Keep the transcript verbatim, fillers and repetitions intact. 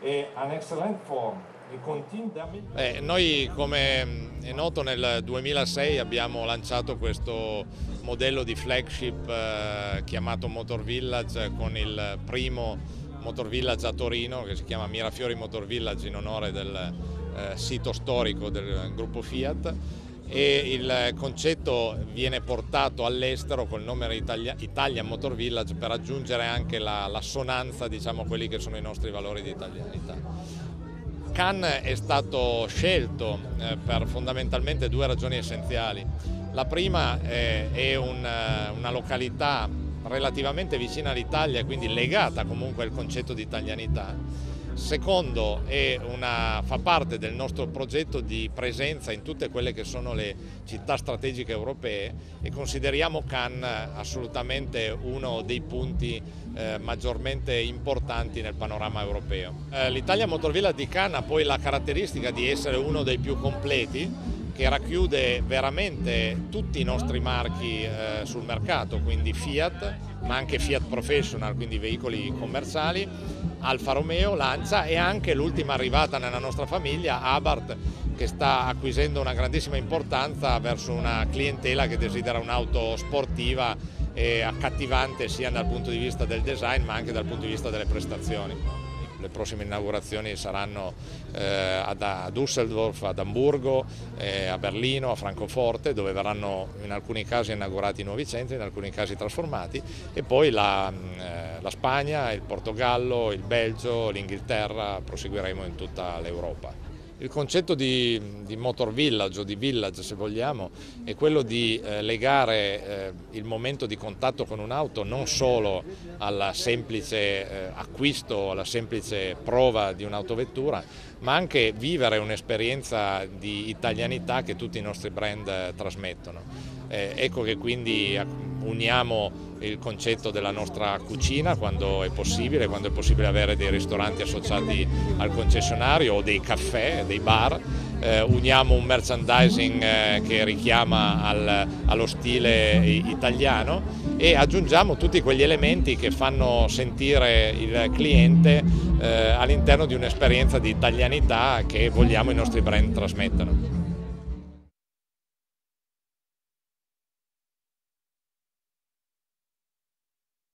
e an excellent form. Eh, noi, come è noto, nel duemilasei abbiamo lanciato questo modello di flagship eh, chiamato Motor Village, con il primo Motor Village a Torino, che si chiama Mirafiori Motor Village in onore del eh, sito storico del gruppo Fiat, e il concetto viene portato all'estero col nome Italia, Italian Motor Village, per aggiungere anche l'assonanza, diciamo, a quelli che sono i nostri valori di italianità. Cannes è stato scelto eh, per fondamentalmente due ragioni essenziali. La prima eh, è un, una località relativamente vicina all'Italia e quindi legata comunque al concetto di italianità. Secondo, è una, fa parte del nostro progetto di presenza in tutte quelle che sono le città strategiche europee, e consideriamo Cannes assolutamente uno dei punti eh, maggiormente importanti nel panorama europeo. Eh, L'Italia Motor Village di Cannes ha poi la caratteristica di essere uno dei più completi, che racchiude veramente tutti i nostri marchi eh, sul mercato, quindi Fiat, ma anche Fiat Professional, quindi veicoli commerciali, Alfa Romeo, Lancia, e anche l'ultima arrivata nella nostra famiglia, Abarth, che sta acquisendo una grandissima importanza verso una clientela che desidera un'auto sportiva e accattivante sia dal punto di vista del design ma anche dal punto di vista delle prestazioni. Le prossime inaugurazioni saranno eh, a Düsseldorf, ad Amburgo, eh, a Berlino, a Francoforte, dove verranno in alcuni casi inaugurati nuovi centri, in alcuni casi trasformati, e poi la, eh, la Spagna, il Portogallo, il Belgio, l'Inghilterra, proseguiremo in tutta l'Europa. Il concetto di, di Motor Village, o di Village se vogliamo, è quello di eh, legare eh, il momento di contatto con un'auto non solo al semplice eh, acquisto, alla semplice prova di un'autovettura, ma anche vivere un'esperienza di italianità che tutti i nostri brand eh, trasmettono. Eh, ecco che quindi uniamo il concetto della nostra cucina quando è possibile, quando è possibile avere dei ristoranti associati al concessionario o dei caffè, dei bar, eh, uniamo un merchandising eh, che richiama al, allo stile italiano, e aggiungiamo tutti quegli elementi che fanno sentire il cliente eh, all'interno di un'esperienza di italianità che vogliamo i nostri brand trasmettano.